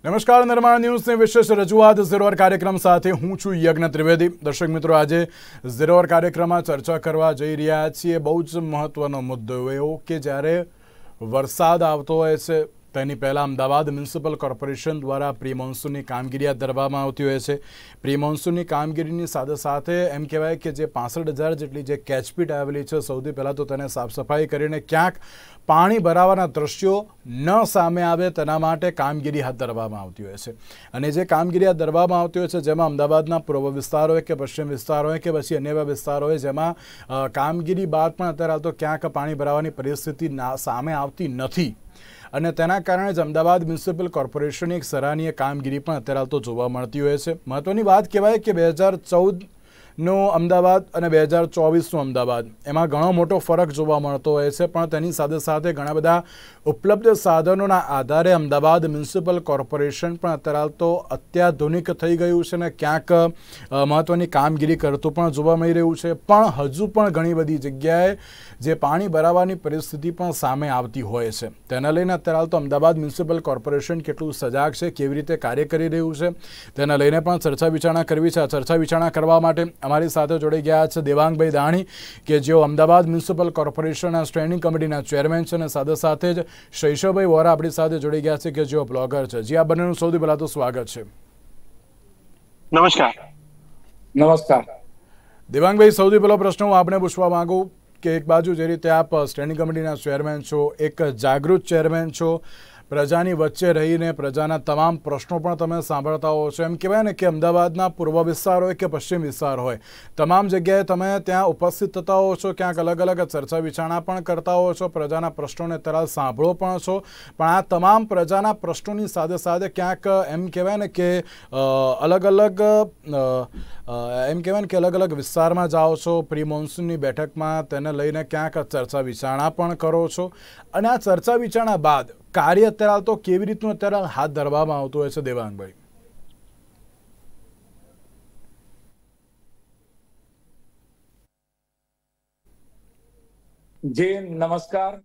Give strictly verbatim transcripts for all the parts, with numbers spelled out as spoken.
નમસ્કાર, નિર્માણ ન્યૂઝની વિશેષ રજૂઆત ઝીરો અવર કાર્યક્રમ સાથે હું છું યજ્ઞ ત્રિવેદી। દર્શક મિત્રો, આજે ઝીરો અવર કાર્યક્રમમાં ચર્ચા કરવા જઈ રહ્યા છીએ બહુ જ મહત્વનો મુદ્દો એવો કે જ્યારે વરસાદ આવતો હોય છે તેની પહેલાં અમદાવાદ મ્યુનિસિપલ કોર્પોરેશન દ્વારા પ્રી મોન્સૂનની કામગીરી હાથ ધરવામાં આવતી હોય છે। પ્રી મોન્સૂનની કામગીરીની સાથે સાથે એમ કહેવાય કે જે પાસઠ હજાર જેટલી જે કેચપીટ આવેલી છે, સૌથી પહેલાં તો તેને સાફ સફાઈ કરીને ક્યાંક પાણી ભરાવાના દ્રશ્યો ન સામે આવે તેના માટે કામગીરી હાથ ધરવામાં આવતી હોય છે। અને જે કામગીરી હાથ ધરવામાં આવતી હોય છે જેમાં અમદાવાદના પૂર્વ વિસ્તાર હોય કે પશ્ચિમ વિસ્તાર હોય કે પછી અન્ય એવા વિસ્તાર હોય જેમાં કામગીરી બાદ પણ અત્યારે તો ક્યાંક પાણી ભરાવાની પરિસ્થિતિ સામે આવતી નથી અને તેના કારણે જ અમદાવાદ મ્યુનિસિપલ કોર્પોરેશનની એક સરાહનીય કામગીરી પણ અત્યારે તો જોવા મળતી હોય છે। મહત્વની વાત કહેવાય કે બે હજાર ચૌદ નો અમદાવાદ અને બે હજાર ચોવીસનું અમદાવાદ એમાં ઘણો મોટો ફરક જોવા મળતો હોય છે, પણ તેની સાથે સાથે ઘણા બધા ઉપલબ્ધ સાધનોના આધારે અમદાવાદ મ્યુનિસિપલ કોર્પોરેશન પણ અત્યારે તો અત્યાધુનિક થઈ ગયું છે અને ક્યાંક મહત્ત્વની કામગીરી કરતું પણ જોવા મળી રહ્યું છે। પણ હજુ પણ ઘણી બધી જગ્યાએ જે પાણી ભરાવાની પરિસ્થિતિ પણ સામે આવતી હોય છે, તેના લઈને અત્યારે તો અમદાવાદ મ્યુનિસિપલ કોર્પોરેશન કેટલું સજાગ છે, કેવી રીતે કાર્ય કરી રહ્યું છે, તેના લઈને પણ ચર્ચા વિચારણા કરવી છે। આ ચર્ચા વિચારણા કરવા માટે અમારી સાથે જોડાઈ ગયા છે દેવાંગભાઈ દાણી કે જેઓ અમદાવાદ મ્યુનિસિપલ કોર્પોરેશનના સ્ટેન્ડિંગ કમિટીના ચેરમેન છે અને સાથે સાથે જ શૈશવભાઈ વોરા આપણી સાથે જોડાઈ ગયા છે કે જેઓ બ્લોગર છે। જી, આ બંનેનું સૌથી પહેલા તો સ્વાગત છે। નમસ્કાર નમસ્કાર દેવાંગભાઈ, સૌથી પહેલો પ્રશ્ન હું આપણે પૂછવા માંગુ કે એક બાજુ જે રીતે આપ સ્ટેન્ડિંગ કમિટીના ચેરમેન છો, એક જાગૃત ચેરમેન છો, પ્રજાની વચ્ચે રહીને પ્રજાના તમામ પ્રશ્નો પણ તમે સાંભળતા હો છો, એમ કહેવાય ને કે અમદાવાદના પૂર્વ વિસ્તાર હોય કે પશ્ચિમ વિસ્તાર હોય, તમામ જગ્યાએ તમે ત્યાં ઉપસ્થિત થતા હો છો, ક્યાંક અલગ અલગ ચર્ચા વિચારણા પણ કરતા હો છો, પ્રજાના પ્રશ્નોને તરત સાંભળો પણ છો, પણ આ તમામ પ્રજાના પ્રશ્નોની સાથે સાથે ક્યાંક એમ કહેવાય ને કે અલગ અલગ એમ કહેવાય ને કે અલગ અલગ વિસ્તારમાં જાઓ છો, પ્રી મોન્સૂનની બેઠકમાં તેને લઈને ક્યાંક ચર્ચા વિચારણા પણ કરો છો અને આ ચર્ચા વિચારણા બાદ કાર્ય અત્યારે તો કેવી રીતનું અત્યારે હાથ ધરવામાં આવતું હોય છે દેવાંગભાઈ? જી નમસ્કાર।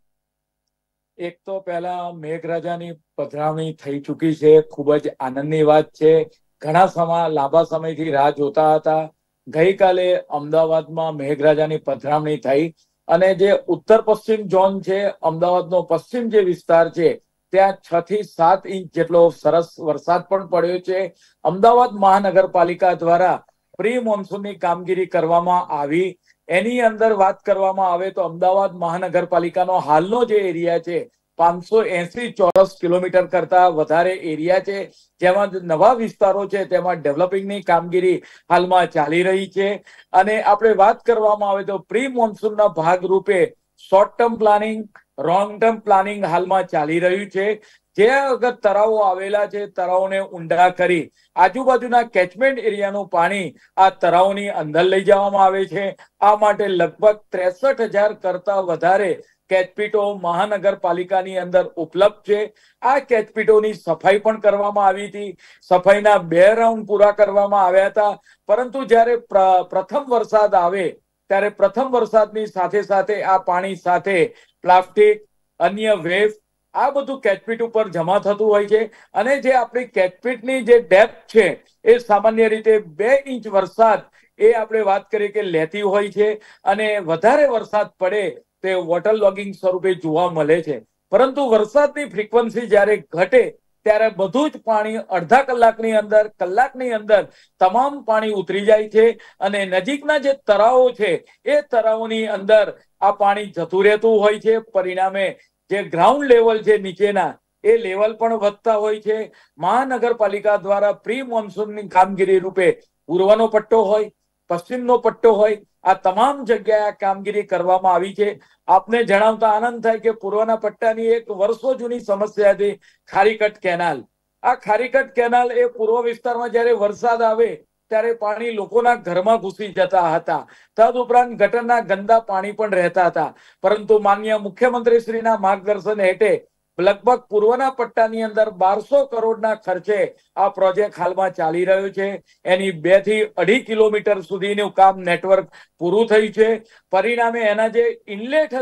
એક તો પહેલા મેઘરાજાની પધરાવણી થઈ ચૂકી છે, ખૂબ જ આનંદની વાત છે। ઘણા સમય લાંબા સમયથી રાહ જોતા હતા। ગઈકાલે અમદાવાદમાં મેઘરાજાની પધરાવણી થઈ અને જે ઉત્તર પશ્ચિમ ઝોન છે, અમદાવાદનો પશ્ચિમ જે વિસ્તાર છે, ત્યાં છ થી સાત ઇંચ જેટલો સરસ વરસાદ પણ પડ્યો છે। અમદાવાદ મહાનગરપાલિકા દ્વારા પ્રી મોન્સૂનની કામગીરી કરવામાં આવી। એની અંદર વાત કરવામાં આવે તો અમદાવાદ મહાનગરપાલિકાનો હાલનો જે એરિયા છે પાંચસો એસી ચોરસ કિલોમીટર કરતા વધારે એરિયા છે, જેમાં નવા વિસ્તારો છે તેમાં ડેવલપિંગની કામગીરી હાલમાં ચાલી રહી છે। અને આપણે વાત કરવામાં આવે તો પ્રી મોન્સૂનના ભાગરૂપે short term planning, long term planning હાલમાં ચાલી રહ્યું છે। જે અગર તળાવો આવેલા છે, તળાવોને ઊંડા કરી આજુબાજુના કેચમેન્ટ એરિયાનું પાણી આ તળાવની અંદર લઈ જવામાં આવે છે। આ માટે લગભગ ત્રેસઠ હજાર કરતા વધારે કેચપીટો મહાનગરપાલિકાની અંદર ઉપલબ્ધ છે। આ કેચપીટોની સફાઈ પણ કરવામાં આવી હતી। સફાઈના બે રાઉન્ડ પૂરા કરવામાં આવ્યા હતા, પરંતુ જ્યારે પ્રથમ વરસાદ આવે ત્યારે પ્રથમ વરસાદની સાથે સાથે આ પાણી સાથે પ્લાસ્ટિક, અન્ય વેસ્ટ, આ બધું કેચપીટ ઉપર જમા થતું હોય છે અને જે આપણી કેચપીટની જે ડેપ્થ છે એ સામાન્ય રીતે બે ઇંચ વરસાદ એ આપણે વાત કરીએ કે લેતી હોય છે અને વધારે વરસાદ પડે તે વોટર લોગિંગ સ્વરૂપે જોવા મળે છે। પરંતુ વરસાદની ફ્રીક્વન્સી જ્યારે ઘટે ત્યારે બધું જ પાણી અડધા કલાકની અંદર, કલાકની અંદર તમામ પાણી ઉતરી જાય છે અને નજીકના જે તળાવો છે એ તળાવોની અંદર આ પાણી જતું રહેતું હોય છે। પરિણામે જે ગ્રાઉન્ડ લેવલ છે નીચેના એ લેવલ પણ વધતા હોય છે। મહાનગરપાલિકા દ્વારા પ્રી મોન્સૂનની કામગીરી રૂપે પૂર્વનો પટ્ટો હોય, પશ્ચિમનો પટ્ટો હોય, આ તમામ જગ્યાએ આ કામગીરી કરવામાં આવી છે। આપને જણાવતા આનંદ થાય કે પૂર્વના પટ્ટાની એક વર્ષો જૂની સમસ્યા હતી ખારીકટ કેનાલ। આ ખારીકટ કેનાલ એ પૂર્વ વિસ્તારમાં જ્યારે વરસાદ આવે ત્યારે પાણી લોકોના ઘરમાં ઘૂસી જતા હતા। તદુપરાંત ગટરના ગંદા પાણી પણ રહેતા હતા, પરંતુ માનનીય મુખ્યમંત્રી શ્રીના માર્ગદર્શન હેઠળ લગભગ પૂર્વના પટ્ટાની અંદર બારસો કરોડના ખર્ચે આ પ્રોજેક્ટ હાલમાં ચાલી રહ્યો છે। એની બે થી અઢી કિલોમીટર સુધીનું કામ નેટવર્ક પૂરું થયું છે। પરિણામે એના જે ઇનલેટ હતા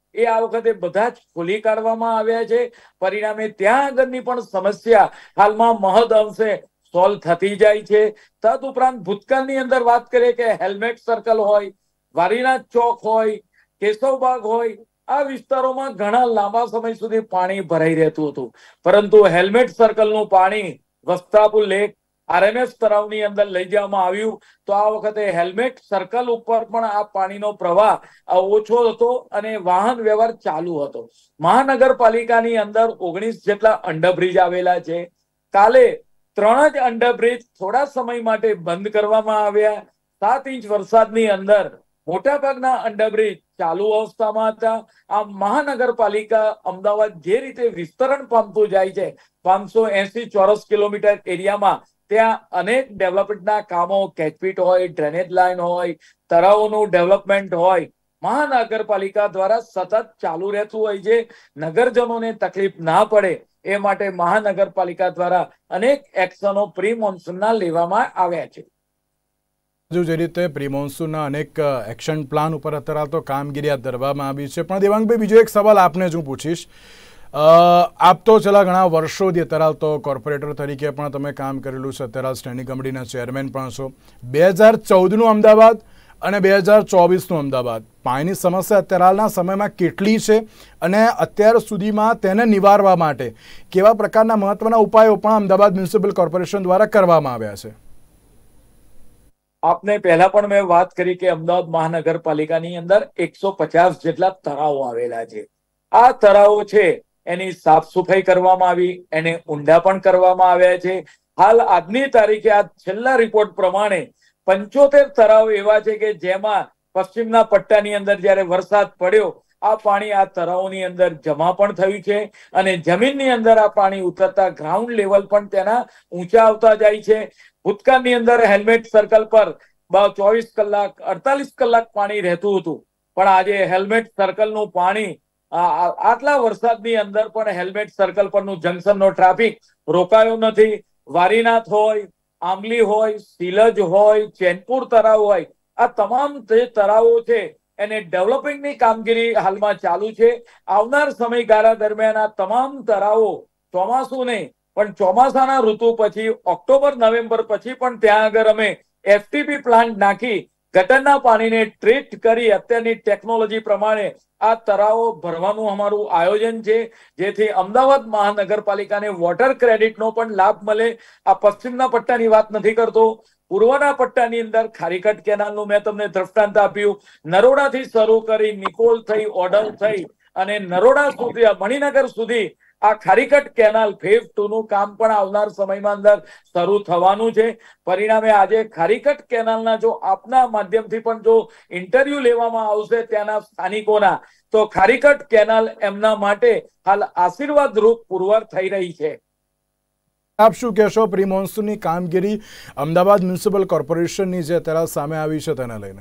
એ આ વખતે બધા જ ખોલી કાઢવામાં આવ્યા છે. પરિણામે ત્યાં આગળની પણ સમસ્યા હાલમાં મહદ અંશે સોલ્વ થતી જાય છે. તદ ઉપરાંત ભૂતકાળની અંદર વાત કરીએ કે હેલ્મેટ સર્કલ હોય, વારીનાથ ચોક હોય, કેશવબાગ હોય, આ વિસ્તારોમાં ઘણા લાંબા સમય સુધી પાણી ભરાઈ રહેતું હતું. પરંતુ હેલ્મેટ સર્કલનું પાણી વસ્ત્રાપુર લેક આરએમએસ તળાવની અંદર લઈ જવામાં આવ્યું તો આ વખતે હેલ્મેટ સર્કલ ઉપર પણ આ પાણીનો પ્રવાહ ઓછો હતો અને વાહન વ્યવહાર ચાલુ હતો. મહાનગરપાલિકાની અંદર ઓગણીસ જેટલા અંડરબ્રિજ આવેલા છે. કાલે ત્રણ જ અંડરબ્રિજ થોડા સમય માટે બંધ કરવામાં આવ્યા. સાત ઇંચ વરસાદની અંદર મોટા ભાગના અંડરબ્રિજ ચાલુ અવસ્થામાં હતા. આ મહાનગરપાલિકા અમદાવાદ જે રીતે વિસ્તરણ પામતું જાય છે, પાંચસો એસી ચોરસ કિલોમીટર એરિયામાં ત્યાં અનેક ડેવલપમેન્ટના કામો, કેચપીટ હોય, ડ્રેનેજ લાઇન હોય, તળાવોનું ડેવલપમેન્ટ હોય, મહાનગરપાલિકા દ્વારા સતત ચાલુ રહેતું હોય છે. નગરજનોને તકલીફ ના પડે એ માટે મહાનગરપાલિકા દ્વારા અનેક એક્શનો પ્રી મોન્સૂનના લેવામાં આવ્યા છે. જે રીતે પ્રી મોન્સૂનના અનેક એક્શન પ્લાન ઉપર અત્યારે તો કામગીરી હાથ ધરવામાં આવી છે. પણ દેવાંગભાઈ, બીજો એક સવાલ આપને જ હું પૂછીશ. આપ તો છેલ્લા ઘણા વર્ષોથી અત્યારે તો કોર્પોરેટર તરીકે પણ તમે કામ કરેલું છે, અત્યારે સ્ટેન્ડિંગ કમિટીના ચેરમેન પણ છો. બે હજાર ચૌદનું અમદાવાદ અને બે હજાર ચોવીસનું અમદાવાદ, પાણીની સમસ્યા અત્યારે હાલના સમયમાં કેટલી છે અને અત્યાર સુધીમાં તેને નિવારવા માટે કેવા પ્રકારના મહત્વના ઉપાયો પણ અમદાવાદ મ્યુનિસિપલ કોર્પોરેશન દ્વારા કરવામાં આવ્યા છે? આપને પહેલા પણ મેં વાત કરી કે અમદાવાદ મહાનગરપાલિકાની અંદર એકસો પચાસ જેટલા તળાવો આવેલા છે. આ તળાવો છે એની સાફ સફાઈ કરવામાં આવી, એને ઊંડા પણ કરવામાં આવ્યા છે. હાલ આજની તારીખે આ છેલ્લા રિપોર્ટ પ્રમાણે પંચોતેર તળાવ એવા છે કે જેમાં પશ્ચિમના પટ્ટાની અંદર જયારે વરસાદ પડ્યો આ પાણી આ તળાવોની અંદર જમા પણ થયું છે અને જમીનની અંદર આ પાણી ઉતરતા ગ્રાઉન્ડ લેવલ પણ તેના ઊંચા આવતા જાય છે. ભૂતકાળની અંદર હેલ્મેટ સર્કલ પર ચોવીસ કલાક અડતાલીસ કલાક પાણી રહેતું હતું, પણ આજે હેલ્મેટ સર્કલનું પાણી આટલા વરસાદની અંદર પણ હેલ્મેટ સર્કલ પરનું જંકશનનો ટ્રાફિક રોકાયો નથી. વારીનાથ હોય, આંબલી હોય, સિલજ હોય, ચેનપુર તળાવ હોય, આ તમામ જે તળાવો છે એને ડેવલપિંગની કામગીરી હાલમાં ચાલુ છે. આવનાર સમયગાળા દરમિયાન આ તમામ તળાવો ચોમાસું નહીં પણ ચોમાસાના ઋતુ પછી ઓક્ટોબર નવેમ્બર પછી પણ ત્યાં આગળ અમે એફટીપી પ્લાન્ટ નાખી ગટરના પાણીને ટ્રીટ કરી અત્યારની ટેકનોલોજી પ્રમાણે આ તળાવો ભરવાનું અમારું આયોજન છે, જેથી અમદાવાદ મહાનગરપાલિકાને વોટર ક્રેડિટનો પણ લાભ મળે. આ પશ્ચિમના પટ્ટાની વાત નથી કરતો, પૂર્વના પટ્ટાની અંદર ખારીકટ કેનાલનું મેં તમને દ્રષ્ટાંત આપ્યું. નરોડાથી શરૂ કરી નિકોલ થઈ, ઓડલ થઈ અને નરોડા સુધી મણિનગર સુધી આ ખારીકટ કેનાલ ફેઝ ટુ નું કામ પણ આવનાર સમયમાં અંદર શરૂ થવાનું છે. પરિણામે આજે ખારીકટ કેનાલના જો આપના માધ્યમથી પણ જો ઇન્ટરવ્યુ લેવામાં આવશે ત્યાંના સ્થાનિકોના, તો ખારીકટ કેનાલ એમના માટે હાલ આશીર્વાદ રૂપ પુરવાર થઈ રહી છે. આપ શું કહેશો પ્રી મોન્સૂનની કામગીરી અમદાવાદ મ્યુનિસિપલ કોર્પોરેશનની જે અત્યારે સામે આવી છે તેને લઈને?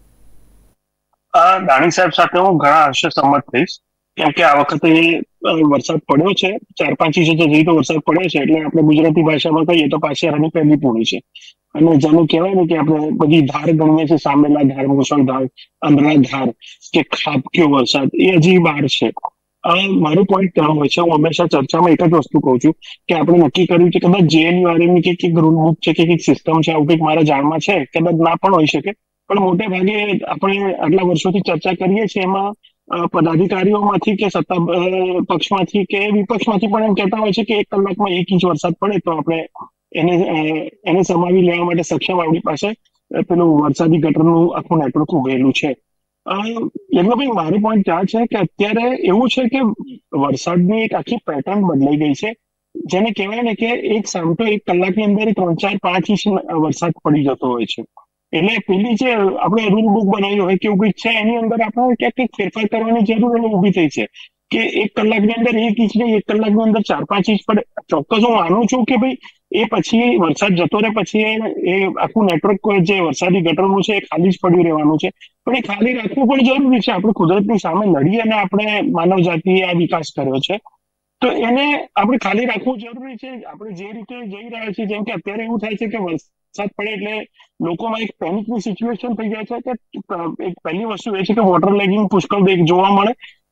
દાણી સાહેબ સાથે હું ઘણા અંશે સંમત થઈશ, કેમ કે આ વખતે વરસાદ પડ્યો છે, ચાર પાંચ ઇંચ જેટલો વરસાદ પડ્યો છે એટલે આપણે ગુજરાતી ભાષામાં કહીએ તો પાછળની પહેલી પૂરી છે. અને જેનું કહેવાય ને કે આપણે બધી ધાર ગણીએ છીએ, સામેલા ધાર, મુસળધાર, અંધરા ધાર કે ખાબક્યો વરસાદ, એ હજી બહાર છે. મારો પોઈન્ટ ત્યાં હોય છે, હું હંમેશા ચર્ચામાં એક જ વસ્તુ કહું છું કે આપણે નક્કી કર્યું છે કદાચ જેએનયુઆરએમની કે કંઈક રૂલ બુક છે કે કંઈક સિસ્ટમ છે, આવું કંઈક મારા જાણમાં છે, કદાચ ના પણ હોઈ શકે, પણ મોટે ભાગે આપણે આટલા વર્ષોથી ચર્ચા કરીએ છીએ એમાં પદાધિકારીઓમાંથી કે સત્તા પક્ષમાંથી કે વિપક્ષમાંથી પણ એમ કહેતા હોય છે કે એક કલાકમાં એક ઇંચ વરસાદ પડે તો આપણે એને એને સમાવી લેવા માટે સક્ષમ આપણી પાસે પેલું વરસાદી ગટરનું આખું નેટવર્ક ઉભેલું છે. યજ્ઞભાઈ, મારો પોઈન્ટ ત્યાં છે કે અત્યારે એવું છે કે વરસાદની એક આખી પેટર્ન બદલાઈ ગઈ છે, જેને કહેવાય ને કે એક સામટો એક કલાકની અંદર ત્રણ ચાર પાંચ ઇંચ વરસાદ પડી જતો હોય છે. એટલે પેલી જે આપણે રૂલ બુક બનાવી હોય કે એવું કંઈક છે એની અંદર આપણે ક્યાંક કંઈક ફેરફાર કરવાની જરૂર ઊભી થઈ છે કે એક કલાકની અંદર એક ઇંચ નહીં, એક કલાકની અંદર ચાર પાંચ ઇંચ પડે. ચોક્કસ હું માનું છું કે ભાઈ એ પછી વરસાદ જતો રહે પછી એ આખું નેટવર્ક જે વરસાદી ગટરનું છે એ ખાલી જ પડ્યું રહેવાનું છે, પણ એ ખાલી રાખવું પણ જરૂરી છે. આપણે કુદરતની સામે લડી અને આપણે માનવ જાતિએ આ વિકાસ કર્યો છે તો એને આપણે ખાલી રાખવું જરૂરી છે. આપણે જે રીતે જઈ રહ્યા છીએ, જેમ કે અત્યારે એવું થાય છે કે વરસાદ પડે એટલે લોકોમાં એક પેનિકની સિચ્યુએશન થઈ જાય છે કે એક પહેલી વસ્તુ એ છે કે વોટર લેગિંગ પુષ્કળ જોવા મળે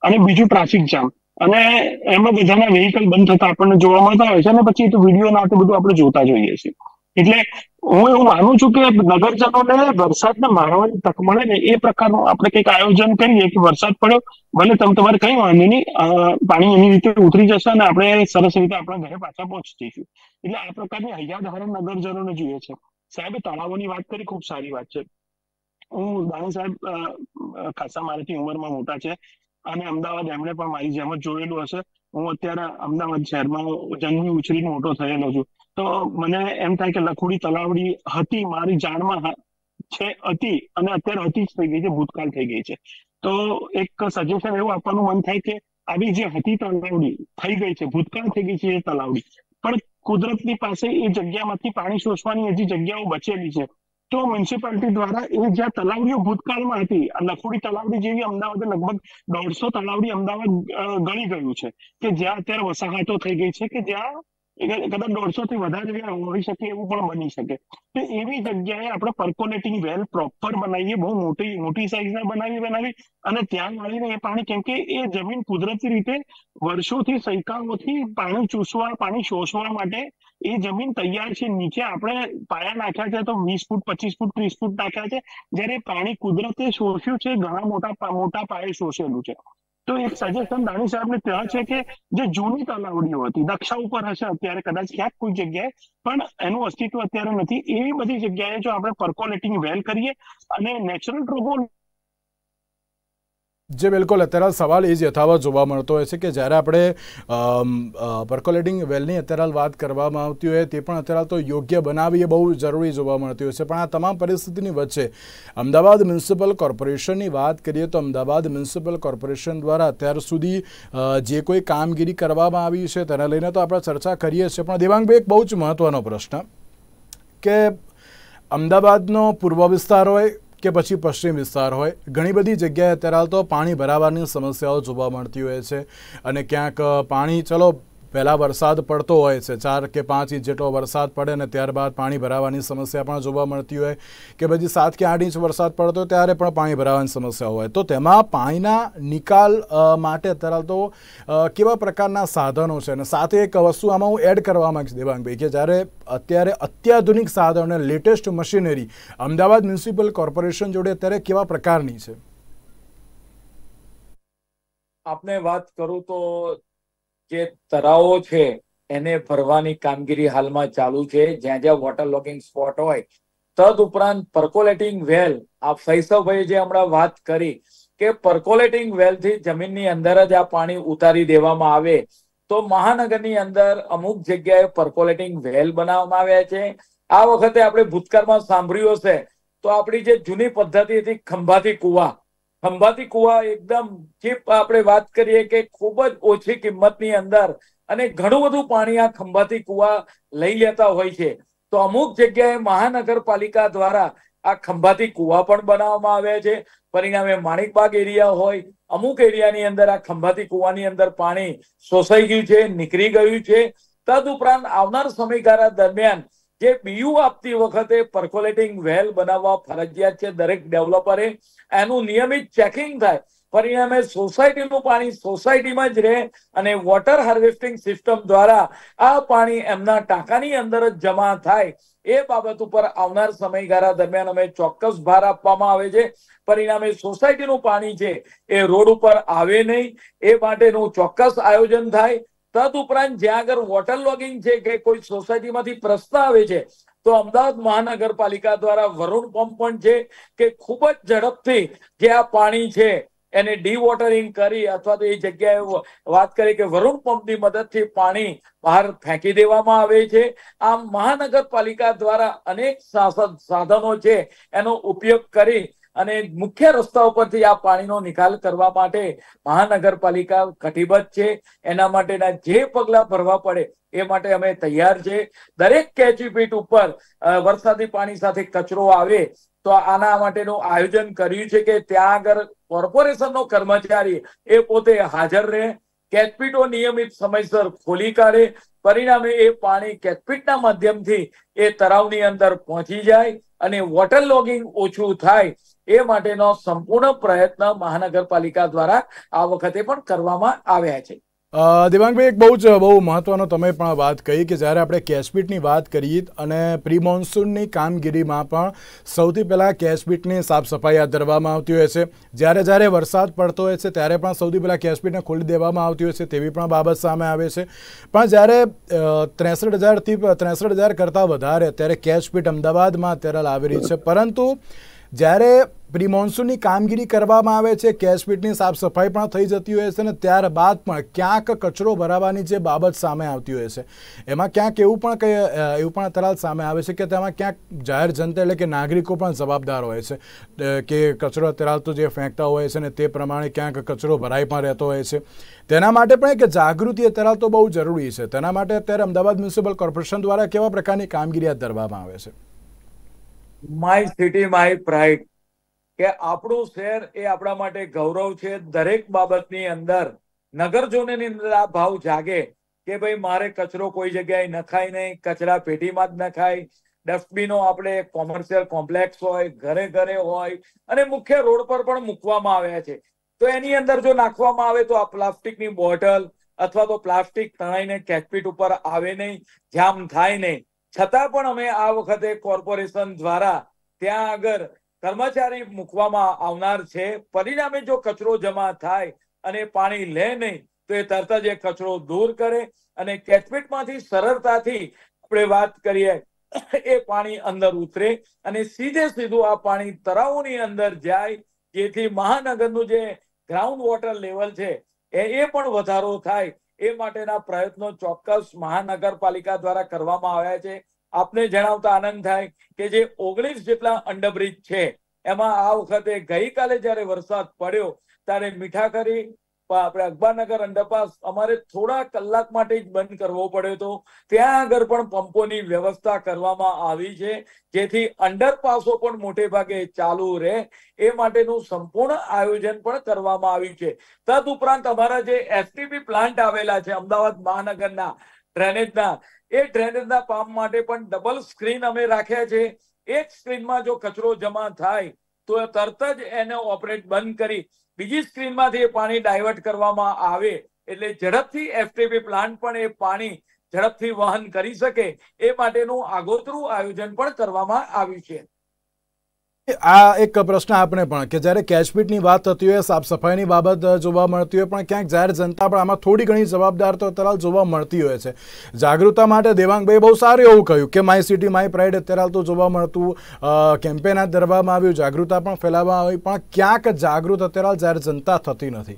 અને બીજું ટ્રાફિક જામ, અને એમાં બધાના વ્હીકલ બંધ થતા આપણને જોવા મળતા હોય છે, અને પછી તો વિડીયો ના તો બધું આપણે જોતા જોઈએ છીએ. એટલે હું એવું માનું છું કે નગરજનોને વરસાદને મારવાની તક મળે ને એ પ્રકારનું આપણે કંઈક આયોજન કરીએ કે વરસાદ પડ્યો, ભલે તમે તમારે કઈ વાંધો નહીં, પાણી એની રીતે ઉતરી જશે અને આપણે સરસ રીતે આપણા ઘરે પાછા પહોંચી જઈશું. એટલે આ પ્રકારની હૈયાધારણ નગરજનોને જોઈએ છે. સાહેબે તળાવોની વાત કરી, ખૂબ સારી વાત છે. હું દાણી સાહેબ ખાસા મારાથી ઉંમરમાં મોટા છે, અને અમદાવાદ એમણે પણ મારી જેમ જ જોયેલું હશે. હું અત્યારે અમદાવાદ શહેરમાં જન્મી ઉછરીને મોટો થયેલો છું, તો મને એમ થાય કે લખોડી તલાવડી હતી મારી જાણમાં છે હતી, અને અત્યારે હતી જ થઈ ગઈ છે, ભૂતકાળ થઈ ગઈ છે. તો એક સજેશન એવું આપવાનું મન થાય કે આવી જે હતી તલાવડી થઈ ગઈ છે, ભૂતકાળ થઈ ગઈ છે એ તલાવડી, પણ કુદરતની પાસે એ જગ્યામાંથી પાણી શોષવાની હજી જગ્યાઓ બચેલી છે. તો મ્યુનિસિપાલિટી દ્વારા એ જ્યાં તલાવડીઓ ભૂતકાળમાં હતી, લખોડી તલાવડી જેવી અમદાવાદ લગભગ દોઢસો તલાવડી અમદાવાદ ગણી ગયું છે, કે જ્યાં અત્યારે વસાહતો થઈ ગઈ છે, કે જ્યાં કદાચ દોઢસો થી વધારે હોઈ શકે એવું પણ બની શકે. તો એવી જગ્યાએ આપણે પર્કોલેટિંગ વેલ પ્રોપર બનાવીએ, બહુ મોટી મોટી સાઈઝના બનાવી બનાવી અને ત્યાં વાળીને એ પાણી, કેમ કે એ જમીન કુદરતી રીતે વર્ષોથી સૈકાઓથી પાણી ચૂસવા, પાણી શોષવા માટે એ જમીન તૈયાર છે. નીચે આપણે પાયા નાખ્યા છે તો વીસ ફૂટ પચીસ ફૂટ ત્રીસ ફૂટ નાખ્યા છે, જ્યારે પાણી કુદરતે શોષ્યું છે ઘણા મોટા મોટા પાયે શોષેલું છે. તો એક સજેશન દાણી સાહેબને ત્યાં છે કે જે જૂની તલાવડીઓ હતી, દક્ષા ઉપર હશે અત્યારે કદાચ ક્યાંક કોઈ જગ્યાએ, પણ એનું અસ્તિત્વ અત્યારે નથી, એવી બધી જગ્યાએ જો આપણે પર્કોલેટિંગ વેલ કરીએ અને નેચરલ ટ્રોબોલ. જે બિલકુલ અત્યારે સવાલ એ જ યથાવત જોવા મળતો હોય છે કે જ્યારે આપણે પર્કોલેટિંગ વેલની અત્યારે વાત કરવામાં આવતી હોય તે પણ અત્યારે તો યોગ્ય બનાવવી એ બહુ જરૂરી જોવા મળતી હોય છે. પણ આ તમામ પરિસ્થિતિની વચ્ચે અમદાવાદ મ્યુનિસિપલ કોર્પોરેશનની વાત કરીએ તો અમદાવાદ મ્યુનિસિપલ કોર્પોરેશન દ્વારા અત્યાર સુધી જે કોઈ કામગીરી કરવામાં આવી છે તેને લઈને તો આપણે ચર્ચા કરીએ છીએ, પણ દેવાંગભાઈ એક બહુ જ મહત્વનો પ્રશ્ન કે અમદાવાદનો પૂર્વ વિસ્તાર હોય કે પછી પશ્ચિમ વિસ્તાર હોય, ઘણી બધી જગ્યાએ અત્યારે તો પાણી ભરાવાની સમસ્યાઓ જોવા મળતી હોય છે, અને ક્યાંક પાણી ચલો પહેલાં વરસાદ પડતો હોય છે, ચાર કે પાંચ ઇંચ જેટલો વરસાદ પડે અને ત્યારબાદ પાણી ભરાવાની સમસ્યા પણ જોવા મળતી હોય, કે પછી સાત કે આઠ ઇંચ વરસાદ પડતો હોય ત્યારે પણ પાણી ભરાવાની સમસ્યા હોય. તો તેમાં પાણીના નિકાલ માટે અત્યારે તો કેવા પ્રકારના સાધનો છે, અને સાથે એક વસ્તુ આમાં હું એડ કરવા માંગીશ દેવાંગભાઈ કે જ્યારે અત્યારે અત્યાધુનિક સાધનો અને latest machinery Ahmedabad municipal corporation જોડે અત્યારે કેવા પ્રકારની છે? આપને વાત કરું તો જે તળાવો છે એને ભરવાની કામગીરી હાલમાં ચાલુ છે, જ્યાં જ્યાં વોટર લોગિંગ સ્પોટ હોય. તદ ઉપરાંત પર્કોલેટિંગ વેલ, આપ ફૈસવભાઈ જે હમણાં વાત કરી કે પર્કોલેટિંગ વેલ થી જમીનની અંદર જ આ પાણી ઉતારી દેવામાં આવે, તો મહાનગરની અંદર અમુક જગ્યાએ પર્કોલેટિંગ વેલ બનાવવામાં આવ્યા છે. આ વખતે આપણે ભૂતકાળમાં સાંભળ્યું હશે તો આપણી જે જૂની પદ્ધતિ હતી ખંભાતી કુવા, ખંભાતી કુવા એકદમ ચીપ આપણે વાત કરીએ કે ખૂબ જ ઓછી કિંમતની અંદર અને ઘણું બધું પાણી આ ખંભાતી કુવા લઈ લેતા હોય છે. તો અમુક જગ્યાએ મહાનગરપાલિકા દ્વારા આ ખંભાતી કુવા પણ બનાવવામાં આવ્યા છે. પરિણામે માણિકબાગ એરિયા હોય, અમુક એરિયાની અંદર આ ખંભાતી કુવાની અંદર પાણી શોષાઈ ગયું છે, નીકળી ગયું છે. તદ ઉપરાંત આવનાર સમયગાળા દરમિયાન જે બીયુ આપતી વખતે પર્કોલેટિંગ વેલ બનાવવા ફરજિયાત છે દરેક ડેવલપરે, એનું નિયમિત ચેકિંગ થાય. પરિણામે સોસાયટીનું પાણી સોસાયટીમાં જ રહે અને વોટર હાર્વેસ્ટિંગ સિસ્ટમ દ્વારા આ પાણી એમના ટાંકાની અંદર જ જમા થાય. એ બાબત ઉપર આવનાર સમયગાળા દરમિયાન અમે ચોક્કસ ભાર આપવામાં આવે છે. પરિણામે સોસાયટીનું પાણી છે એ રોડ ઉપર આવે નહીં, એ માટેનું ચોક્કસ આયોજન થાય. તદ ઉપરાંત જ્યાં આગળ વોટર લોગિંગ છે કે કોઈ સોસાયટીમાંથી પ્રશ્ન આવે છે તો અમદાવાદ મહાનગરપાલિકા દ્વારા વરુણ પંપ પણ છે કે ખૂબ જ ઝડપથી જે આ પાણી છે એને ડીવોટરિંગ કરી અથવા તો એ જગ્યાએ વાત કરી કે વરુણ પંપની મદદથી પાણી બહાર ફેંકી દેવામાં આવે છે. આમ મહાનગરપાલિકા દ્વારા અનેક સાધનો છે એનો ઉપયોગ કરી અને મુખ્ય રસ્તા ઉપરથી આ પાણીનો નિકાલ કરવા માટે મહાનગરપાલિકા કટિબદ્ધ છે. એના માટેના જે પગલા ભરવા પડે એ માટે અમે તૈયાર છે. દરેક કેચીપીટ ઉપર વરસાદી પાણી સાથે કચરો આવે તો આના માટેનું આયોજન કર્યું છે કે ત્યાં આગળ કોર્પોરેશનનો કર્મચારી એ પોતે હાજર રહે, કેચપીટો નિયમિત સમયસર ખોલી કાઢે. પરિણામે એ પાણી કેચપીટના માધ્યમથી એ તળાવની અંદર પહોંચી જાય અને વોટર લોગિંગ ઓછું થાય એ માટેનો સંપૂર્ણ પ્રયત્ન મહાનગરપાલિકા દ્વારા આ વખતે પણ કરવામાં આવ્યા છે. દેવાંગભાઈ, એક બહુ જ બહુ મહત્વનો તમે પણ વાત કહી કે જ્યારે આપણે કેશપીટની વાત કરીએ અને પ્રી મોન્સૂનની કામગીરીમાં પણ સૌથી પહેલાં કેશપીટની સાફ સફાઈ હાથ ધરવામાં આવતી હોય છે. જ્યારે જ્યારે વરસાદ પડતો હોય છે ત્યારે પણ સૌથી પહેલાં કેશપીટને ખોલી દેવામાં આવતી હોય છે, તેવી પણ બાબત સામે આવે છે. પણ જ્યારે ત્રેસઠ હજારથી ત્રેસઠ હજાર કરતાં વધારે ત્યારે કેશપીટ અમદાવાદમાં અત્યારે લાવી રહી છે, પરંતુ જ્યારે પ્રી મોન્સૂનની કામગીરી કરવામાં આવે છે, કેશપીટની સાફ સફાઈ પણ થઈ જતી હોય છે અને ત્યારબાદ પણ ક્યાંક કચરો ભરાવાની જે બાબત સામે આવતી હોય છે, એમાં ક્યાંક એવું પણ કંઈ એવું પણ અત્યારે સામે આવે છે કે તેમાં ક્યાંક જાહેર જનતા એટલે કે નાગરિકો પણ જવાબદાર હોય છે કે કચરો અત્યારે તો જે ફેંકતા હોય છે ને તે પ્રમાણે ક્યાંક કચરો ભરાઈ પણ રહેતો હોય છે. તેના માટે પણ એક જાગૃતિ અત્યારે તો બહુ જરૂરી છે. તેના માટે અત્યારે અમદાવાદ મ્યુનિસિપલ કોર્પોરેશન દ્વારા કેવા પ્રકારની કામગીરી હાથ ધરવામાં આવે છે? માય સિટી માય પ્રાઇડ, કે આપણું શહેર એ આપણા માટે ગૌરવ છે. દરેક બાબતની અંદર નગરજનોની અંદર આ ભાવ જાગે કે ભાઈ મારે કચરો કોઈ જગ્યાએ નખાય નહીં, કચરા પેટીમાં જ નખાય. ડસ્ટબિનો આપણે કોમર્શિયલ કોમ્પ્લેક્સ હોય, ઘરે ઘરે હોય અને મુખ્ય રોડ પર પણ મૂકવામાં આવ્યા છે. તો એની અંદર જો નાખવામાં આવે તો આ પ્લાસ્ટિકની બોટલ અથવા તો પ્લાસ્ટિક તણાઈને કેશપીટ ઉપર આવે નહીં, જામ થાય નહીં. છતાં પણ અમે આ વખતે કોર્પોરેશન દ્વારા ત્યાં આગળ કર્મચારી મૂકવામાં આવનાર છે. પરિણામે જો કચરો જમા થાય અને પાણી લે નહીં તો એ તરત જ એ કચરો દૂર કરે અને કેશપીટમાંથી સરળતાથી આપણે વાત કરીએ એ પાણી અંદર ઉતરે અને સીધે સીધું આ પાણી તળાવોની અંદર જાય, જેથી મહાનગરનું જે ગ્રાઉન્ડ વોટર લેવલ છે એ પણ વધારો થાય. એ માટેના પ્રયત્નો ચોક્કસ મહાનગરપાલિકા દ્વારા કરવામાં આવ્યા છે. આપને જણાવતા આનંદ થાય કે જે ઓગણીસ જેટલા અંડરબ્રિજ છે એમાં આ વખતે ગઈકાલે જયારે વરસાદ પડ્યો ત્યારે મીઠાખરી આપણે અકબરનગર અંડરપાસ અમારે થોડા કલાક માટે જ બંધ કરવો પડ્યો હતો. ત્યાં આગળ પણ પંપોની વ્યવસ્થા કરવામાં આવી છે, જેથી અંડરપાસો પણ મોટે ભાગે ચાલુ રહે એ માટેનું સંપૂર્ણ આયોજન પણ કરવામાં આવ્યું છે. તદ ઉપરાંત અમારા જે એસટીપી પ્લાન્ટ આવેલા છે અમદાવાદ મહાનગરના ડ્રેનેજના, એ ડ્રેનેજના પામ્પ માટે પણ ડબલ સ્ક્રીન અમે રાખ્યા છે. એક સ્ક્રીનમાં જો કચરો જમા થાય તો તરત જ એને ઓપરેટ બંધ કરી બીજી સ્ક્રીનમાંથી પાણી ડાયવર્ટ કરવામાં આવે એટલે ઝડપથી એસટીપી પ્લાન્ટ પણ એ પાણી ઝડપથી વહન કરી શકે એ માટેનું આગોતરું આયોજન પણ કરવામાં આવ્યું છે. આ એક પ્રશ્ન આપણે પણ કે જ્યારે કેશપીટની વાત થતી હોય, સાફ સફાઈની બાબત જોવા મળતી હોય, પણ ક્યાંક જાહેર જનતા પણ આમાં થોડી ઘણી જવાબદાર તો અત્યારે જોવા મળતી હોય છે. જાગૃતતા માટે દેવાંગભાઈ બહુ સારું એવું કહ્યું કે માય સિટી માય પ્રાઇડ અત્યારે તો જોવા મળતું કેમ્પેન હાથ ધરવામાં આવ્યું, જાગૃતતા પણ ફેલાવવામાં આવી, પણ ક્યાંક જાગૃત અત્યારે જાહેર જનતા થતી નથી.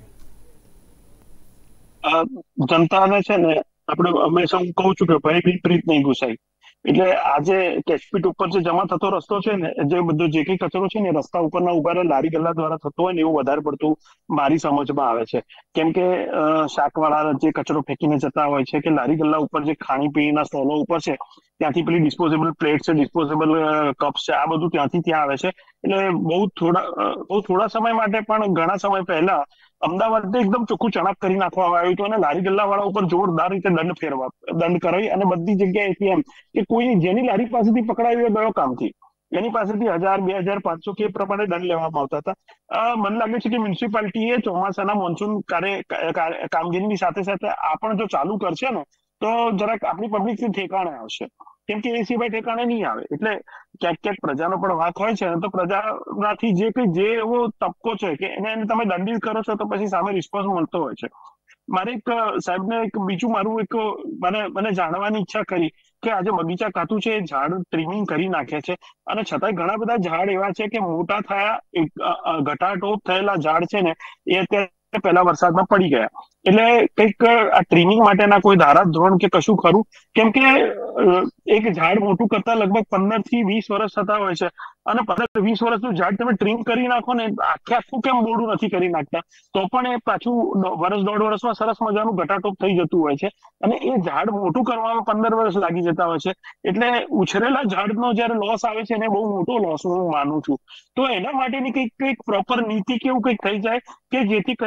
જનતાને છે ને આપણે હંમેશા હું કહું છું કે ભયભીત પ્રીત નહીં ઘુસાય. એટલે આજે કેશપીટ ઉપર જે જમા થતો રસ્તો છે ને, જે બધો જે કઈ કચરો છે ને રસ્તા ઉપરના ઉભા લારી ગલ્લા દ્વારા થતો હોય ને એવું વધારે પડતું મારી સમજમાં આવે છે. કેમ કે શાકવાળા જે કચરો ફેંકીને જતા હોય છે કે લારી ગલ્લા ઉપર જે ખાણીપીણીના સ્ટોલો ઉપર છે ત્યાંથી પેલી ડિસ્પોઝેબલ પ્લેટ છે, ડિસ્પોઝેબલ કપ્સ છે, આ બધું ત્યાંથી ત્યાં આવે છે. એટલે બહુ થોડા બહુ થોડા સમય માટે પણ ઘણા સમય પહેલા અમદાવાદ એકદમ ચોખ્ખું ચણાક કરી નાખવામાં આવ્યું હતું અને લારી ગલ્લા વાળા ઉપર જોરદાર રીતે દંડ ફેરવા દંડ કરાવી અને બધી જગ્યાએથી એમ કે કોઈ જેની લારી પાસેથી પકડાવી ગયો કામથી એની પાસેથી હજાર બે હજાર પાંચસો કે પ્રમાણે દંડ લેવામાં આવતા હતા. મને લાગે છે કે મ્યુનિસિપાલિટીએ ચોમાસાના મોન્સૂન કાર્ય કામગીરીની સાથે સાથે આ પણ જો ચાલુ કરશે ને તો જરાક આપણી પબ્લિક ઠેકાણે આવશે. કેમ કે એ સિવાય ઠેકાણે નહીં આવે. એટલે ક્યાંક ક્યાંક પ્રજાનો પણ વાંક હોય છે ને તો પ્રજામાંથી જે કઈ જે એવો તબકો છે કે એને તમે દંડિત કરો છો તો પછી સામે રિસ્પોન્સ મળતો હોય છે. મારે એક સાહેબને એક બીજું મારું એક મને મને જાણવાની ઈચ્છા કરી કે આજે બગીચા ખાતું છે ઝાડ ટ્રીમિંગ કરી નાખે છે અને છતાંય ઘણા બધા ઝાડ એવા છે કે મોટા થયા ઘટાટોપ થયેલા ઝાડ છે ને એ અત્યારે પહેલા વરસાદમાં પડી ગયા. એટલે કંઈક આ ટ્રીમિંગ માટેના કોઈ ધારાધોરણ કે કશું ખરું? કેમ કે એક ઝાડ મોટું કરતા લગભગ પંદર થી વીસ વર્ષ થતા હોય છે અને પંદર વીસ વર્ષનું ઝાડ તમે ટ્રીમ કરી નાખો ને આખે આખું કેમ બોડું નથી કરી નાખતા તો પણ એ પાછું વર્ષ દોઢ વર્ષમાં સરસ મજાનું ઘટાટોપ થઈ જતું હોય છે અને એ ઝાડ મોટું કરવામાં પંદર વર્ષ લાગી જતા હોય છે. એટલે ઉછરેલા ઝાડનો જયારે લોસ આવે છે એને બહુ મોટો લોસ હું માનું છું. તો એના માટેની કંઈક કંઈક પ્રોપર નીતિ કેવું કંઈક થઈ જાય કે જેથી કરીને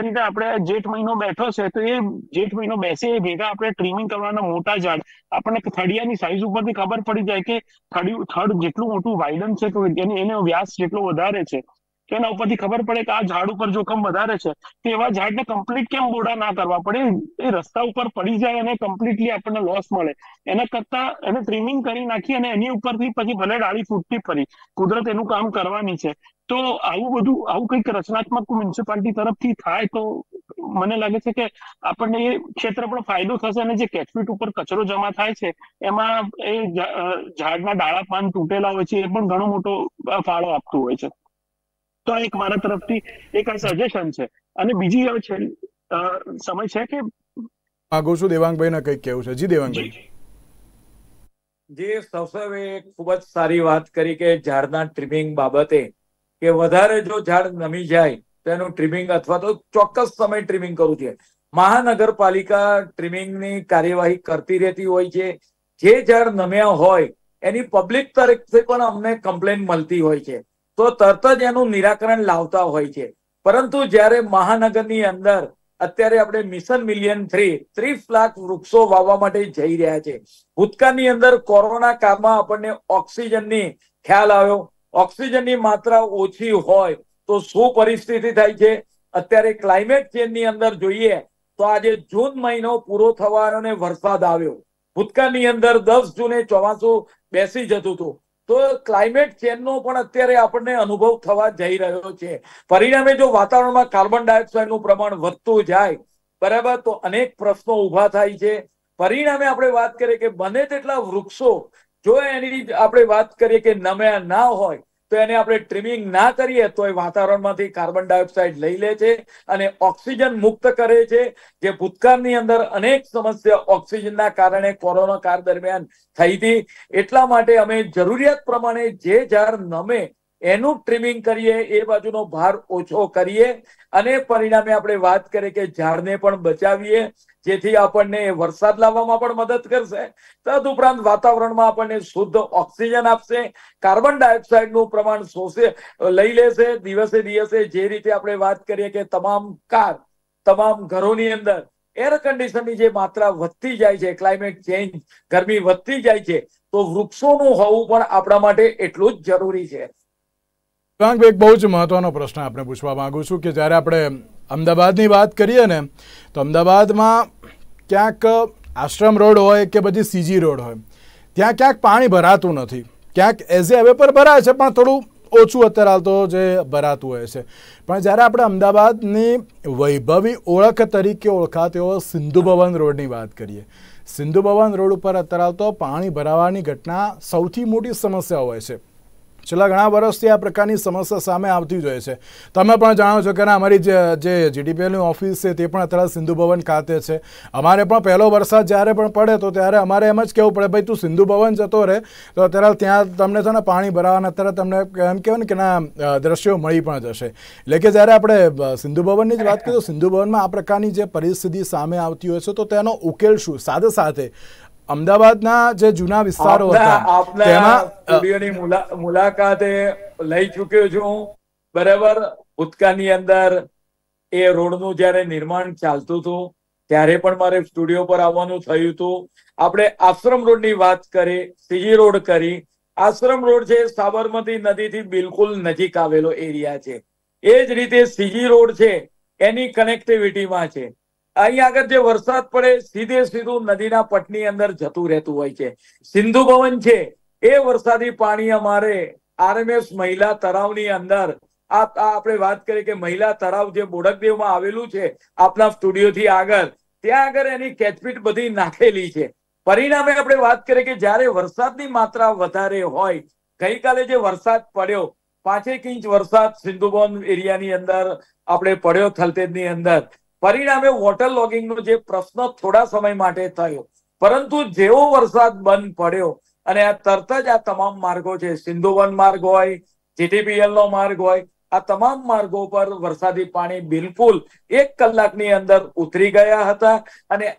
રીતે આપણે જેઠ મહિનો બેઠો છે તો એ જેઠ મહિનો બેસે એ ભેગા આપણે ટ્રીમિંગ કરવાના મોટા ઝાડ આપણને થડિયાની સાઈઝ ઉપરથી ખબર પડી જાય કે થડિયું થડ જેટલું મોટું વાઇડન છે તો એની એનો વ્યાસ જેટલો વધારે છે તો એના ઉપરથી ખબર પડે કે આ ઝાડ ઉપર જોખમ વધારે છે તો એવા ઝાડને કમ્પ્લીટ કેમ બોડા ના કરવા પડે, એ રસ્તા ઉપર પડી જાય અને કમ્પ્લીટલી આપણને લોસ મળે એના કરતા એને ટ્રીમિંગ કરી નાખી અને એની ઉપરથી પછી ભલે ડાળી ફૂટતી ફરી કુદરત એનું કામ કરવાની છે. તો આવું બધું આવું કંઈક રચનાત્મક મ્યુનિસિપાલિટી તરફથી થાય તો મને લાગે છે કે આપણને એ ક્ષેત્ર પણ ફાયદો થશે અને જે કેચપીટ ઉપર કચરો જમા થાય છે એમાં એ ઝાડના ડાળા પાન તૂટેલા હોય છે એ પણ ઘણો મોટો ફાળો આપતું હોય છે. તો એક મારા તરફથી એક આ સજેશન છે. અને બીજી હવે છે સમય છે કે માંગુ છું દેવાંગભાઈ ને કંઈક કેવું છે. જી દેવાંગભાઈ. જે સૌસે ખૂબ જ સારી વાત કરી કે ઝાડના ટ્રીમિંગ બાબતે કે વધારે જો ઝાડ નમી જાય તો એનું ટ્રીમિંગ અથવા તો ચોક્કસ સમય ટ્રીમિંગ કરવું છે. મહાનગરપાલિકા ટ્રીમિંગની કાર્યવાહી કરતી રહેતી હોય છે. જે ઝાડ નમ્યા હોય એની પબ્લિક તરફથી પણ અમને કમ્પ્લેન મળતી હોય છે તો તરત જ એનું નિરાકરણ લાવતા હોય છે. પરંતુ જ્યારે મહાનગરની અંદર અત્યારે આપણે મિશન મિલિયન થ્રી ત્રીસ લાખ વૃક્ષો વાવવા માટે જઈ રહ્યા છે. ભૂતકાળની અંદર કોરોના કાળમાં આપણને ઓક્સિજનની ખ્યાલ આવ્યો, ઓક્સિજનની માત્રા ઓછી હોય તો શું પરિસ્થિતિ થાય છે. અત્યારે ક્લાઇમેટ ચેન્જની અંદર જોઈએ તો આજે જૂન મહિનો પૂરો થવાનો અને વરસાદ આવ્યો. ભૂતકાળની અંદર દસ જૂને ચોમાસું બેસી જતું હતું તો ક્લાઇમેટ ચેન્જનો પણ અત્યારે આપણને અનુભવ થવા જઈ રહ્યો છે. પરિણામે જો વાતાવરણમાં કાર્બન ડાયોક્સાઇડનું પ્રમાણ વધતું જાય બરાબર તો અનેક પ્રશ્નો ઉભા થાય છે. પરિણામે આપણે વાત કરીએ કે બને તેટલા વૃક્ષો જો એની આપણે વાત કરીએ કે નમ્યા ના હોય તો એને આપણે ટ્રીમિંગ ના કરીએ તો એ વાતાવરણમાંથી કાર્બન ડાયોક્સાઇડ લઈ લે છે અને ઓક્સિજન મુક્ત કરે છે. જે ભૂતકાળની અંદર અનેક સમસ્યા ઓક્સિજનના કારણે કોરોના કાળ દરમિયાન થઈ હતી. એટલા માટે અમે જરૂરિયાત પ્રમાણે જે ઝાડ નમે એનું ટ્રીમિંગ કરીએ, એ બાજુનો ભાર ઓછો કરીએ અને પરિણામે આપણે વાત કરીએ કે ઝાડને પણ બચાવીએ જેથી આપણને વરસાદ લાવવામાં પણ મદદ કરશે. તદુપરાંત વાતાવરણમાં આપણને શુદ્ધ ઓક્સિજન આપશે, કાર્બન ડાયોક્સાઇડનું પ્રમાણ શોષે લઈ લેશે. દિવસે દિવસે જે રીતે આપણે વાત કરીએ કે તમામ કાર તમામ ઘરોની અંદર એર કન્ડિશનની જે માત્રા વધતી જાય છે, ક્લાઇમેટ ચેન્જ ગરમી વધતી જાય છે તો વૃક્ષોનું હોવું પણ આપણા માટે એટલું જ જરૂરી છે. એક બહુ જ મહત્વનો પ્રશ્ન આપણે પૂછવા માંગુ છું કે જ્યારે આપણે અમદાવાદની વાત કરીએ ને તો અમદાવાદમાં ક્યાંક આશ્રમ રોડ હોય કે પછી સીજી રોડ હોય ત્યાં ક્યાંક પાણી ભરાતું નથી. ક્યાંક એઝ એ હવે પર ભરાય છે પણ થોડું ઓછું અત્યારે હાલ તો જે ભરાતું હોય છે. પણ જ્યારે આપણે અમદાવાદની વૈભવી ઓળખ તરીકે ઓળખાતો એવો સિંધુ ભવન રોડની વાત કરીએ, સિંધુ ભવન રોડ ઉપર અત્યારે હાલ તો પાણી ભરાવાની ઘટના સૌથી મોટી સમસ્યા હોય છે. છેલ્લા ઘણા વર્ષથી આ પ્રકારની સમસ્યા સામે આવતી જ હોય છે. તમે પણ જાણો છો કે અમારી જે જીડીપીએલની ઓફિસ છે તે પણ અત્યારે સિંધુ ભવન ખાતે છે. અમારે પણ પહેલો વરસાદ જ્યારે પણ પડે તો ત્યારે અમારે એમ જ કહેવું પડે ભાઈ તું સિંધુ ભવન જતો રહે તો અત્યારે ત્યાં તમને છે ને પાણી ભરાવાના અત્યારે તમને એમ કહેવાય ને કે ના દ્રશ્યો મળી પણ જશે. એટલે કે જ્યારે આપણે સિંધુ ભવનની જ વાત કરીએ તો સિંધુ ભવનમાં આ પ્રકારની જે પરિસ્થિતિ સામે આવતી હોય છે તો તેનો ઉકેલ શું? સાથે સાથે અમદાવાદના જે જૂના વિસ્તારો હતા તેમાં સ્ટુડિયોની મુલાકાતે લઈ ચૂક્યો છું બરાબર. ભૂતકાળની અંદર એ રોડનું જ્યારે નિર્માણ ચાલતું હતું ત્યારે પણ મારે સ્ટુડિયો પર આવવાનું થયું હતું. આપણે આશ્રમ રોડની વાત કરી, સીજી રોડ કરી. આશ્રમ રોડ છે સાબરમતી નદીથી બિલકુલ નજીક આવેલો એરિયા છે. એ જ રીતે સીજી રોડ છે એની કનેક્ટિવિટીમાં છે. અહીં આગળ જે વરસાદ પડે સીધે સીધું નદીના પટની અંદર જતું રહેતું હોય છે. સિંધુ ભવન છે એ વરસાદી પાણી અમારે આરએમએસ મહિલા તળાવની અંદર આ આપણે વાત કરીએ કે મહિલા તળાવ જે બોડકદેવમાં આવેલું છે આપના સ્ટુડિયોથી આગળ, ત્યાં આગળ એની કેચપીટ બધી નાખેલી છે. પરિણામે આપણે વાત કરીએ કે જ્યારે વરસાદની માત્રા વધારે હોય, ગઈકાલે જે વરસાદ પડ્યો પાંચેક ઇંચ વરસાદ સિંધુ ભવન એરિયાની અંદર આપણે પડ્યો થલતેજની અંદર. પરિણામે વોટર લોગિંગનો જે પ્રશ્ન થોડા સમય માટે થયો, પરંતુ જેવો વરસાદ બંધ પડ્યો અને આ તરત જ આ તમામ માર્ગો છે, સિંધુ વન માર્ગ હોય, જીટીપીએલ નો માર્ગ હોય, આ તમામ માર્ગો પર વરસાદી પાણી બિલકુલ એક કલાકની અંદર ઉતરી ગયા હતા. અને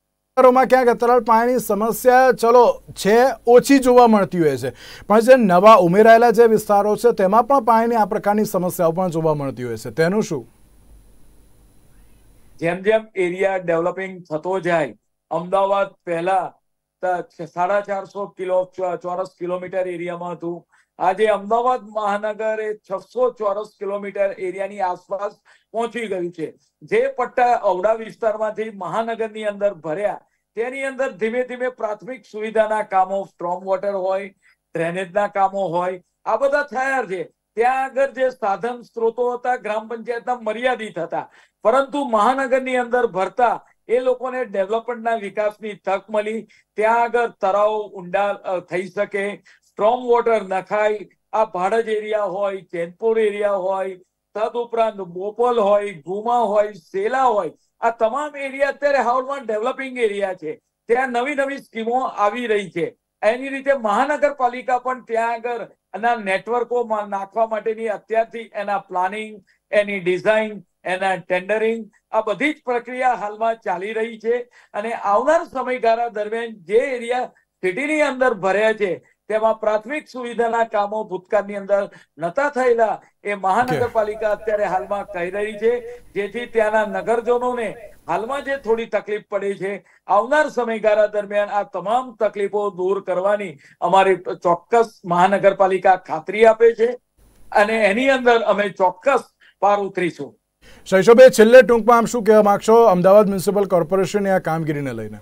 ક્યાંક અત્યારે પાણીની સમસ્યા ચલો છે ઓછી જોવા મળતી હોય છે પણ જે નવા ઉમેરાયેલા જે વિસ્તારો છે તેમાં પણ પાણીની આ પ્રકારની સમસ્યાઓ પણ જોવા મળતી હોય છે. તેનું શું? જેમ જેમ એરિયા ડેવલપિંગ થતો જાય, અમદાવાદ પહેલા સાડા ચારસો કિલો ચોરસ કિલોમીટર એરિયામાં હતું, આજે અમદાવાદ મહાનગર એ છસો ચોરસ કિલોમીટર એરિયાની આસપાસ પહોંચી ગયું છે. જે પટ્ટા ઔડા વિસ્તારમાંથી મહાનગરની અંદર ભર્યા તેની અંદર ધીમે ધીમે પ્રાથમિક સુવિધાના કામો, સ્ટ્રોમ વોટર હોય, ડ્રેનેજના કામો હોય, આ બધા થયા છે. ત્યાં આગળ જે સાધન સ્ત્રોતો હતા ગ્રામ પંચાયતના મર્યાદિત હતા, પરંતુ મહાનગરની અંદર ભરતા એ લોકોને ડેવલપમેન્ટના વિકાસની તક મળી. ત્યાં આગળ તળાવ ઊંડા થઈ શકે, સ્ટ્રોમ વોટર નખાય, આ ભાડજ એરિયા હોય, ચેનપુર એરિયા હોય, તદ ઉપરાંત બોપલ હોય, ગુમા હોય, સેલા હોય, આ તમામ એરિયા અત્યારે હાલમાં ડેવલપિંગ એરિયા છે. ત્યાં નવી નવી સ્કીમો આવી રહી છે. એની રીતે મહાનગરપાલિકા પણ ત્યાં આગળ એના નેટવર્કોમાં નાખવા માટેની અત્યારથી એના પ્લાનિંગ, એની ડિઝાઇન, એના ટેન્ડરિંગ, આ બધી જ પ્રક્રિયા હાલમાં ચાલી રહી છે. અને આવનાર સમયગાળા દરમિયાન જે એરિયા સિટીની અંદર ભર્યા છે તેમાં પ્રાથમિક સુવિધાના કામો ભૂતકાળની અંદર નતા થયેલા, એ મહાનગરપાલિકા અત્યારે હાલમાં કહી રહી છે, જેથી ત્યાંના નગરજનોને હાલમાં જે થોડી તકલીફ પડી છે, આવનાર સમયગાળા દરમિયાન આ તમામ તકલીફો દૂર કરવાની અમારી ચોક્કસ મહાનગરપાલિકા ખાતરી આપે છે અને એની અંદર અમે ચોક્કસ પાર ઉતરીશું. શૈશવભાઈ, છેલ્લે ટૂંકમાં આમ શું કહેવા માંગશો અમદાવાદ મ્યુનિસિપલ કોર્પોરેશનની આ કામગીરીને લઈને?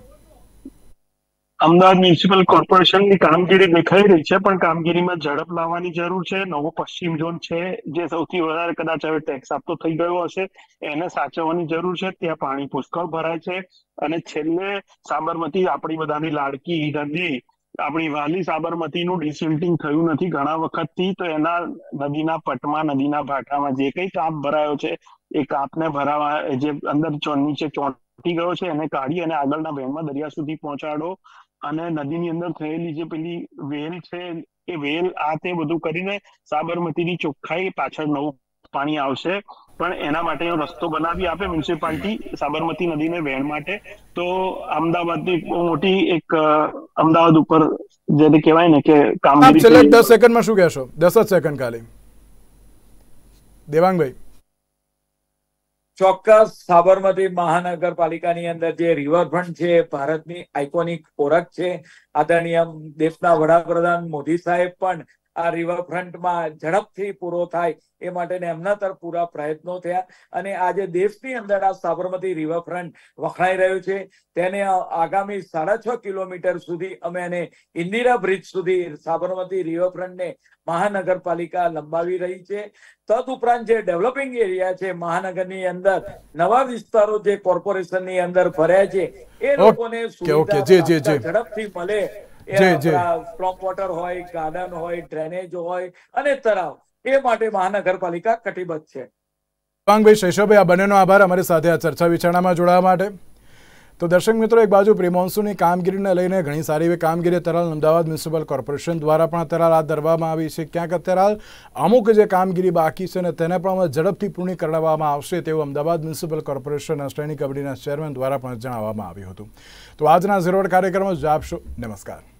અમદાવાદ મ્યુનિસિપલ કોર્પોરેશનની કામગીરી દેખાઈ રહી છે, પણ કામગીરીમાં ઝડપ લાવવાની જરૂર છે. નવો પશ્ચિમ ઝોન છે જે સૌથી વધારે કદાચ હવે ટેક્સ આપતો થઈ ગયો હશે, એને સાચવવાની જરૂર છે. ત્યાં પાણી પુષ્કળ ભરાય છે. અને છેલ્લે સાબરમતી, આપણી બધાની લાડકી નદી, આપણી વાલી સાબરમતીનું ડિસિલ્ટિંગ થયું નથી ઘણા વખતથી, તો એના નદીના પટમાં, નદીના ભાટામાં જે કઈ કાપ ભરાયો છે એ કાપને ભરાવા, જે અંદર નીચે ચોંટી ગયો છે એને કાઢી અને આગળના વહેણમાં દરિયા સુધી પહોંચાડો. અને નદીની અંદર થયેલી જે પેલી વેલ છે એ વેલ આ તે બધું કરીને સાબરમતીની ચોખ્ખાઈ, પાછળ નવું પાણી આવશે, પણ એના માટેનો રસ્તો બનાવી આપે મ્યુનિસિપાલિટી સાબરમતી નદીને વહેણ માટે, તો અમદાવાદની બહુ મોટી એક અમદાવાદ ઉપર જેને કહેવાય ને કે કામગીરી. છેલ્લે દસ સેકન્ડમાં શું કહેશો? દસ જ સેકન્ડ ખાલી. દેવાંગભાઈ. ચોક્કસ સાબરમતી મહાનગરપાલિકાની અંદર જે રિવરફ્રન્ટ છે ભારતની આઇકોનિક ઓળખ છે. આદરણીય દેશના વડાપ્રધાન મોદી સાહેબ પણ આ રિવરફ્રન્ટમાં ઝડપથી પૂરો થાય એ માટેને એમના તરફ પૂરા પ્રયત્નો થયા અને આજે દેશની અંદર આ સાબરમતી રિવરફ્રન્ટ વખણાઈ રહ્યું છે. તેને આગામી સાડા છ કિલોમીટર સુધી અમે એને ઇન્દિરા બ્રિજ સુધી સાબરમતી રિવરફ્રન્ટને મહાનગરપાલિકા લંબાવી રહી છે. તદ ઉપરાંત જે ડેવલપિંગ એરિયા છે મહાનગરની અંદર, નવા વિસ્તારો જે કોર્પોરેશનની અંદર ભર્યા છે, એ લોકોને સુવિધા ઝડપથી મળે. સ્ટ્રોમ વોટર હોય, ગાર્ડન હોય, ડ્રેનેજ હોય અને તળાવ, એ માટે મહાનગરપાલિકા કટિબદ્ધ છે. દેવાંગભાઈ, શૈશવભાઈ, આ બંનેનો આભાર અમારી સાથે આ ચર્ચા વિચારણામાં જોડાવા માટે. તો દર્શક મિત્રો, એક બાજુ પ્રી મોન્સૂનની કામગીરીને લઈને ઘણી સારી એવી કામગીરી અત્યારે અમદાવાદ મ્યુનિસિપલ કોર્પોરેશન દ્વારા પણ અત્યારે હાથ ધરવામાં આવી છે. ક્યાંક અત્યારે અમુક જે કામગીરી બાકી છે ને તેને પણ ઝડપથી પૂર્ણ કરવામાં આવશે તેવું અમદાવાદ મ્યુનિસિપલ કોર્પોરેશનના સ્ટેન્ડિંગ કમિટીના ચેરમેન દ્વારા પણ જણાવવામાં આવ્યું હતું. તો આજના ઝીરો કાર્યક્રમમાં જ આપશો. નમસ્કાર.